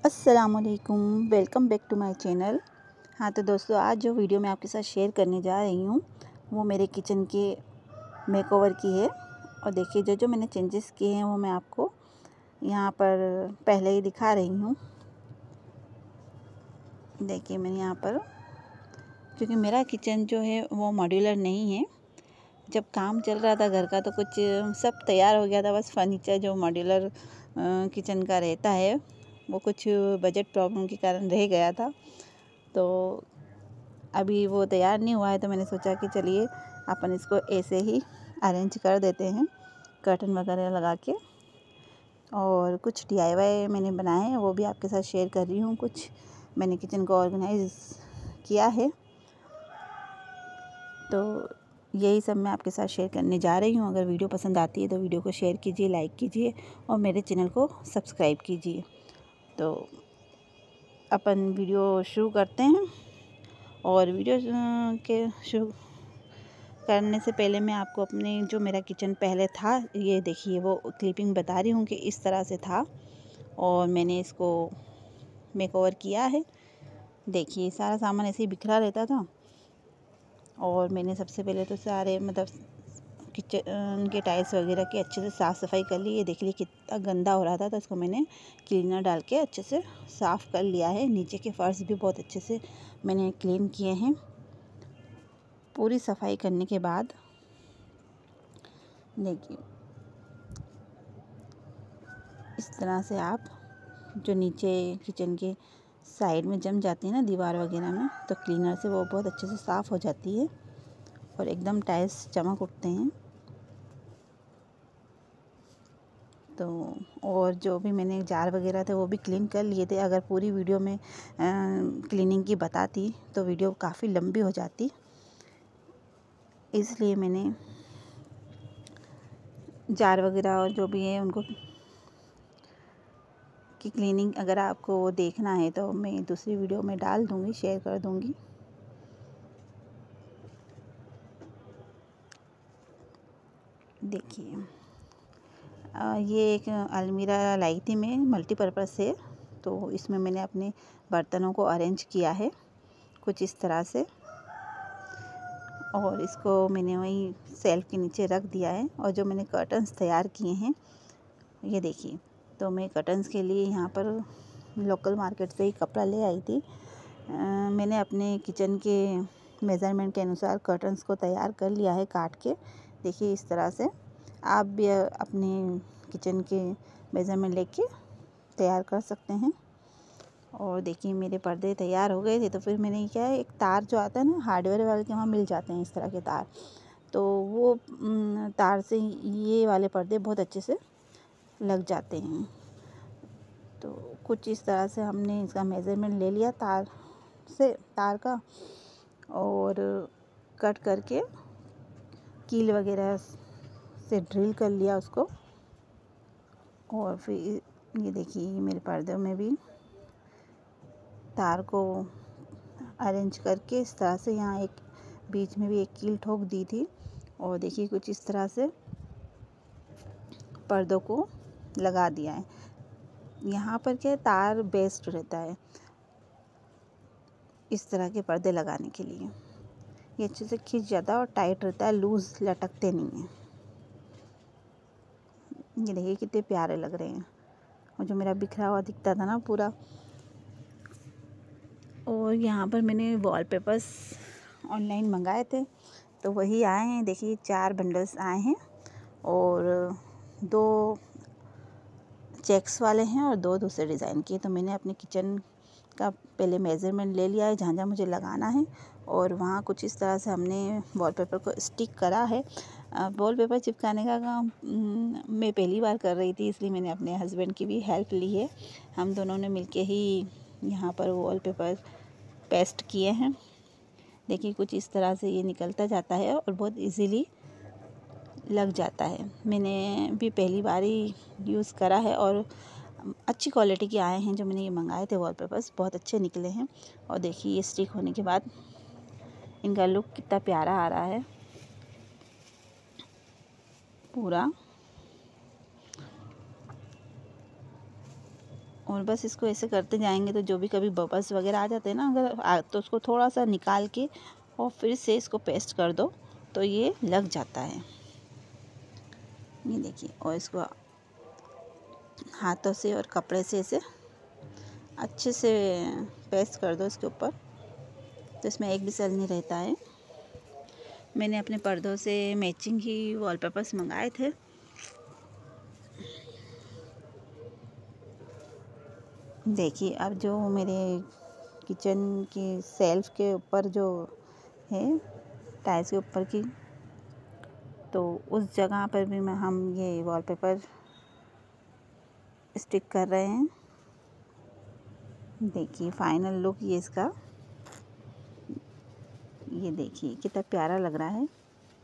अस्सलामुअलैकुम, welcome back to my channel. हाँ तो दोस्तों, आज जो वीडियो मैं आपके साथ शेयर करने जा रही हूँ वो मेरे किचन के मेकओवर की है। और देखिए जो जो मैंने चेंजेस किए हैं वो मैं आपको यहाँ पर पहले ही दिखा रही हूँ। देखिए मैंने यहाँ पर, क्योंकि मेरा किचन जो है वो मॉड्यूलर नहीं है। जब काम चल रहा था घर का तो कुछ सब तैयार हो गया था, बस फर्नीचर जो मॉड्यूलर किचन का रहता है वो कुछ बजट प्रॉब्लम के कारण रह गया था। तो अभी वो तैयार नहीं हुआ है, तो मैंने सोचा कि चलिए अपन इसको ऐसे ही अरेंज कर देते हैं कर्टन वगैरह लगा के। और कुछ DIY मैंने बनाए हैं, वो भी आपके साथ शेयर कर रही हूँ। कुछ मैंने किचन को ऑर्गेनाइज किया है, तो यही सब मैं आपके साथ शेयर करने जा रही हूँ। अगर वीडियो पसंद आती है तो वीडियो को शेयर कीजिए, लाइक कीजिए और मेरे चैनल को सब्सक्राइब कीजिए। तो अपन वीडियो शुरू करते हैं। और वीडियो के शुरू करने से पहले मैं आपको अपने जो मेरा किचन पहले था, ये देखिए वो क्लिपिंग बता रही हूँ कि इस तरह से था और मैंने इसको मेकओवर किया है। देखिए सारा सामान ऐसे ही बिखरा रहता था और मैंने सबसे पहले तो सारे किचन के टाइल्स वगैरह की अच्छे से साफ़ सफाई कर ली। ये देख ली कितना गंदा हो रहा था, तो इसको मैंने क्लीनर डाल के अच्छे से साफ़ कर लिया है। नीचे के फर्श भी बहुत अच्छे से मैंने क्लीन किए हैं। पूरी सफाई करने के बाद देखिए इस तरह से आप जो नीचे किचन के साइड में जम जाती है ना दीवार वगैरह में, तो क्लीनर से वो बहुत अच्छे से साफ़ हो जाती है और एकदम टाइल्स चमक उठते हैं। तो और जो भी मैंने जार वगैरह थे वो भी क्लीन कर लिए थे। अगर पूरी वीडियो में क्लीनिंग की बताती तो वीडियो काफ़ी लंबी हो जाती, इसलिए मैंने जार वगैरह और जो भी है उनको की क्लीनिंग अगर आपको देखना है तो मैं दूसरी वीडियो में डाल दूँगी, शेयर कर दूँगी। देखिए ये एक अलमीरा लाई थी मैं, मल्टीपर्पज़ से। तो इसमें मैंने अपने बर्तनों को अरेंज किया है कुछ इस तरह से, और इसको मैंने वहीं सेल्फ के नीचे रख दिया है। और जो मैंने कर्टन्स तैयार किए हैं ये देखिए, तो मैं कर्टन्स के लिए यहाँ पर लोकल मार्केट से ही कपड़ा ले आई थी। मैंने अपने किचन के मेज़रमेंट के अनुसार कर्टन्स को तैयार कर लिया है काट के। देखिए इस तरह से आप भी अपने किचन के मेज़रमेंट लेके तैयार कर सकते हैं। और देखिए मेरे पर्दे तैयार हो गए थे, तो फिर मैंने क्या है, एक तार जो आता है ना हार्डवेयर वाले के वहाँ मिल जाते हैं इस तरह के तार, तो वो तार से ये वाले पर्दे बहुत अच्छे से लग जाते हैं। तो कुछ इस तरह से हमने इसका मेज़रमेंट ले लिया तार का, और कट करके कील वगैरह से ड्रिल कर लिया उसको। और फिर ये देखिए मेरे पर्दों में भी तार को अरेंज करके इस तरह से यहाँ एक बीच में भी एक कील ठोक दी थी। और देखिए कुछ इस तरह से पर्दों को लगा दिया है। यहाँ पर क्या तार बेस्ट रहता है इस तरह के पर्दे लगाने के लिए, ये अच्छे से खींच जाता है और टाइट रहता है, लूज़ लटकते नहीं हैं। ये देखिए कितने प्यारे लग रहे हैं। और जो मेरा बिखरा हुआ दिखता था ना पूरा। और यहाँ पर मैंने वॉलपेपर्स ऑनलाइन मंगाए थे, तो वही आए हैं। देखिए 4 बंडल्स आए हैं और 2 चेक्स वाले हैं और 2 दूसरे डिज़ाइन के। तो मैंने अपने किचन का पहले मेज़रमेंट ले लिया है जहाँ जहाँ मुझे लगाना है, और वहाँ कुछ इस तरह से हमने वॉलपेपर को स्टिक करा है। वॉलपेपर चिपकाने का काम मैं पहली बार कर रही थी, इसलिए मैंने अपने हस्बैंड की भी हेल्प ली है। हम दोनों ने मिलके ही यहाँ पर वॉलपेपर पेस्ट किए हैं। देखिए कुछ इस तरह से ये निकलता जाता है और बहुत इजीली लग जाता है। मैंने भी पहली बार ही यूज़ करा है और अच्छी क्वालिटी के आए हैं। जो मैंने ये मंगाए थे वॉलपेपर्स बहुत अच्छे निकले हैं। और देखिए ये स्टिक होने के बाद इनका लुक कितना प्यारा आ रहा है पूरा। और बस इसको ऐसे करते जाएंगे तो जो भी कभी बबल्स वगैरह आ जाते हैं ना अगर तो उसको थोड़ा सा निकाल के और फिर से इसको पेस्ट कर दो तो ये लग जाता है। ये देखिए, और इसको हाथों से और कपड़े से ऐसे अच्छे से पेस्ट कर दो इसके ऊपर, तो इसमें एक भी सेल नहीं रहता है। मैंने अपने पर्दों से मैचिंग ही वॉलपेपर्स मंगाए थे। देखिए, अब जो मेरे किचन की सेल्फ के ऊपर जो है टाइल्स के ऊपर की, तो उस जगह पर भी हम ये वॉलपेपर स्टिक कर रहे हैं। देखिए फाइनल लुक ये इसका, ये देखिए कितना प्यारा लग रहा है।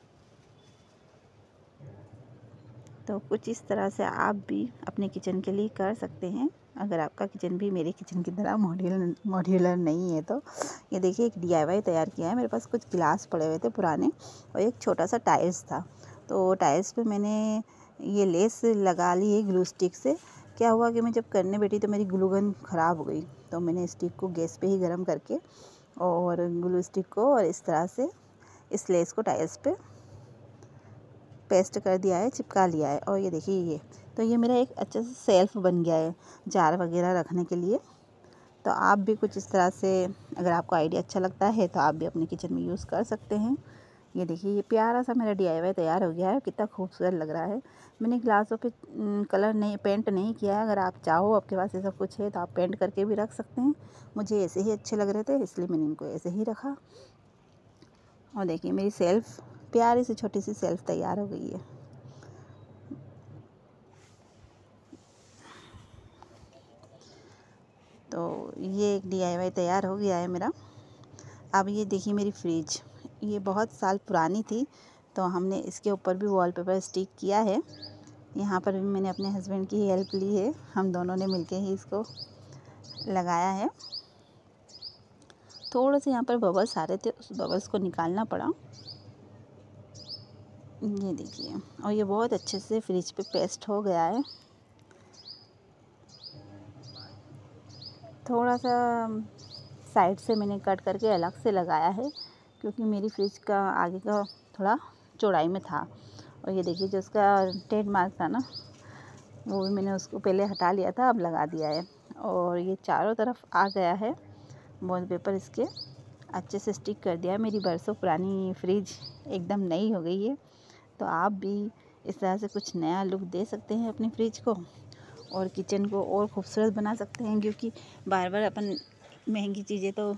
तो कुछ इस तरह से आप भी अपने किचन के लिए कर सकते हैं, अगर आपका किचन भी मेरे किचन की तरह मॉड्यूलर नहीं है तो। ये देखिए एक DIY तैयार किया है। मेरे पास कुछ गिलास पड़े हुए थे पुराने और एक छोटा सा टाइल्स था, तो टाइल्स पे मैंने ये लेस लगा ली है ग्लू स्टिक से। क्या हुआ कि मैं जब करने बैठी तो मेरी ग्लू गन ख़राब हो गई, तो मैंने स्टिक को गैस पे ही गर्म करके और ग्लू स्टिक को और इस तरह से इस लेस को टाइल्स पे पेस्ट कर दिया है, चिपका लिया है। और ये देखिए ये तो ये मेरा एक अच्छा सा सेल्फ बन गया है जार वगैरह रखने के लिए। तो आप भी कुछ इस तरह से, अगर आपको आइडिया अच्छा लगता है तो आप भी अपने किचन में यूज़ कर सकते हैं। ये देखिए ये प्यारा सा मेरा DIY तैयार हो गया है, कितना खूबसूरत लग रहा है। मैंने ग्लासों पे कलर नहीं, पेंट नहीं किया है। अगर आप चाहो, आपके पास ऐसा कुछ है तो आप पेंट करके भी रख सकते हैं। मुझे ऐसे ही अच्छे लग रहे थे इसलिए मैंने इनको ऐसे ही रखा। और देखिए मेरी सेल्फ, प्यारी सी छोटी सी सेल्फ तैयार हो गई है। तो ये एक DIY तैयार हो गया है मेरा। अब ये देखिए मेरी फ्रिज, ये बहुत साल पुरानी थी, तो हमने इसके ऊपर भी वॉलपेपर स्टिक किया है। यहाँ पर भी मैंने अपने हस्बैंड की हेल्प ली है, हम दोनों ने मिलके ही इसको लगाया है। थोड़े से यहाँ पर बबल्स आ रहे थे, उस बबल्स को निकालना पड़ा। ये देखिए, और ये बहुत अच्छे से फ्रिज पे पेस्ट हो गया है। थोड़ा सा साइड से मैंने कट करके अलग से लगाया है, क्योंकि मेरी फ्रिज का आगे का थोड़ा चौड़ाई में था। और ये देखिए जो उसका ट्रेडमार्क था ना, वो भी मैंने उसको पहले हटा लिया था, अब लगा दिया है। और ये चारों तरफ आ गया है वॉलपेपर, इसके अच्छे से स्टिक कर दिया है। मेरी बरसों पुरानी फ्रिज एकदम नई हो गई है। तो आप भी इस तरह से कुछ नया लुक दे सकते हैं अपनी फ्रिज को, और किचन को और खूबसूरत बना सकते हैं। क्योंकि बार बार अपन महंगी चीज़ें तो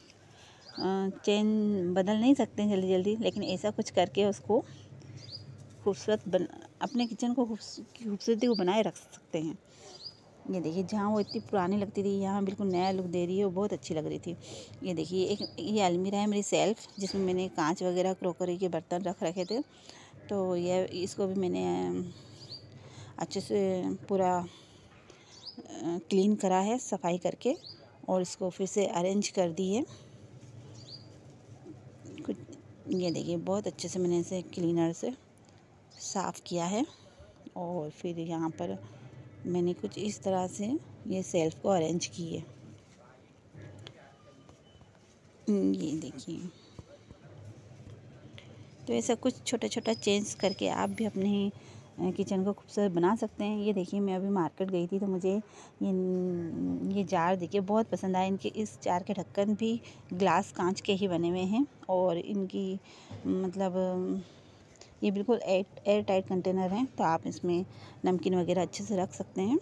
चेन बदल नहीं सकते हैं जल्दी जल्दी, लेकिन ऐसा कुछ करके उसको खूबसूरत अपने किचन को खूबसूरती को बनाए रख सकते हैं। ये देखिए जहाँ वो इतनी पुरानी लगती थी, यहाँ बिल्कुल नया लुक दे रही है, वो बहुत अच्छी लग रही थी। ये देखिए एक ये अलमीरा है मेरी सेल्फ, जिसमें मैंने कांच वगैरह क्रॉकरी के बर्तन रख रखे थे। तो ये इसको भी मैंने अच्छे से पूरा क्लीन करा है, सफाई करके, और इसको फिर से अरेंज कर दी है कुछ। ये देखिए बहुत अच्छे से मैंने इसे क्लीनर से साफ़ किया है। और फिर यहाँ पर मैंने कुछ इस तरह से ये सेल्फ को अरेंज की है। ये देखिए, तो ऐसा कुछ छोटा छोटा चेंज करके आप भी अपने किचन को खूबसूरत बना सकते हैं। ये देखिए मैं अभी मार्केट गई थी तो मुझे ये जार देखिए बहुत पसंद आया। इनके इस जार के ढक्कन भी ग्लास कांच के ही बने हुए हैं, और इनकी मतलब ये बिल्कुल एयर टाइट कंटेनर हैं, तो आप इसमें नमकीन वगैरह अच्छे से रख सकते हैं।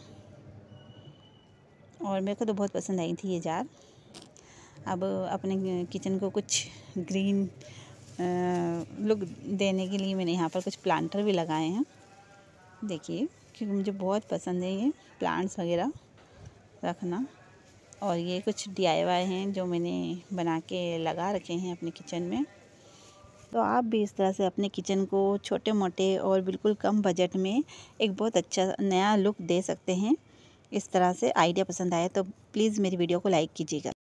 और मेरे को तो बहुत पसंद आई थी ये जार। अब अपने किचन को कुछ ग्रीन लुक देने के लिए मैंने यहाँ पर कुछ प्लांटर भी लगाए हैं। देखिए, क्योंकि मुझे बहुत पसंद है ये प्लांट्स वगैरह रखना। और ये कुछ DIY हैं जो मैंने बना के लगा रखे हैं अपने किचन में। तो आप भी इस तरह से अपने किचन को छोटे मोटे और बिल्कुल कम बजट में एक बहुत अच्छा नया लुक दे सकते हैं। इस तरह से आइडिया पसंद आए तो प्लीज़ मेरी वीडियो को लाइक कीजिएगा।